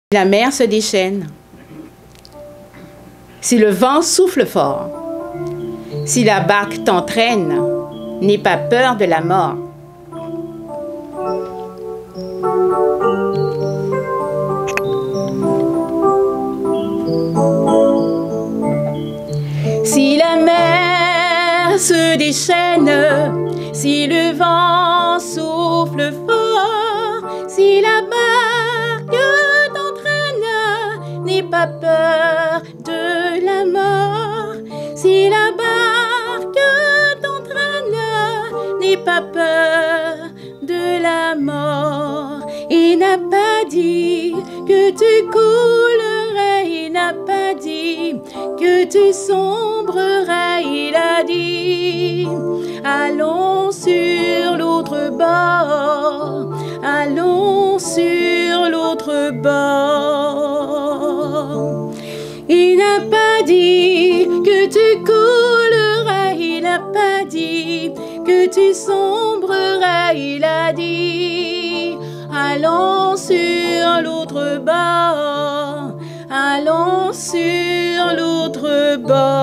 La mer se déchaîne. Si le vent souffle fort, si la barque t'entraîne, n'aie pas peur de la mort. Si la mer se déchaîne, si le vent souffle fort, si la barque t'entraîne, n'aie pas peur de la mort. Si la barque t'entraîne, n'aie pas peur de la mort. Il n'a pas dit que tu coulerais, il n'a pas dit que tu sombrerais, il a dit allons sur l'autre bord, allons sur l'autre bord. Il n'a pas dit que tu coulerais, il n'a pas dit que tu sombrerais, il a dit allons sur l'autre bord, allons sur l'autre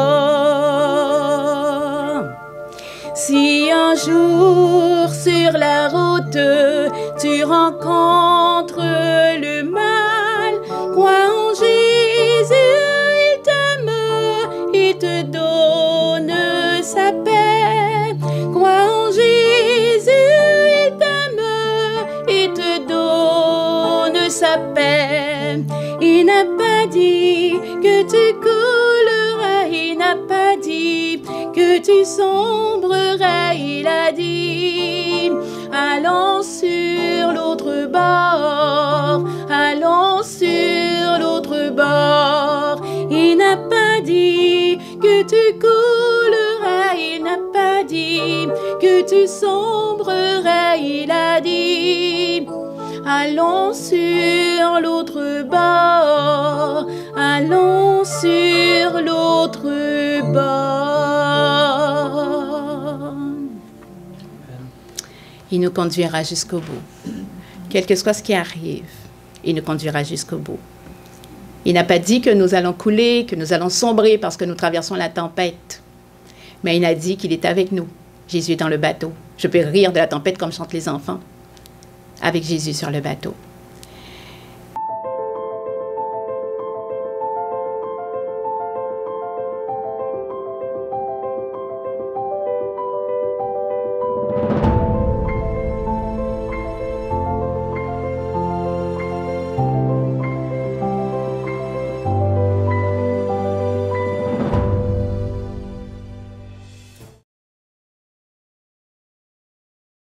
bord. Si un jour sur la route tu rencontres le mal, crois en Jésus, il t'aime, il te donne sa paix. Crois en Jésus, il t'aime, il te donne sa paix. Il n'a pas dit que tu coulerais, il n'a pas dit que tu sombrerais, il a dit allons sur l'autre bord, allons sur l'autre bord. Il n'a pas dit que tu coulerais, il n'a pas dit que tu sombrerais, il a dit allons sur l'autre bord, allons sur l'autre bord. Il nous conduira jusqu'au bout. Quel que soit ce qui arrive, il nous conduira jusqu'au bout. Il n'a pas dit que nous allons couler, que nous allons sombrer parce que nous traversons la tempête. Mais il a dit qu'il est avec nous. Jésus est dans le bateau. Je peux rire de la tempête comme chantent les enfants. Avec Jésus sur le bateau.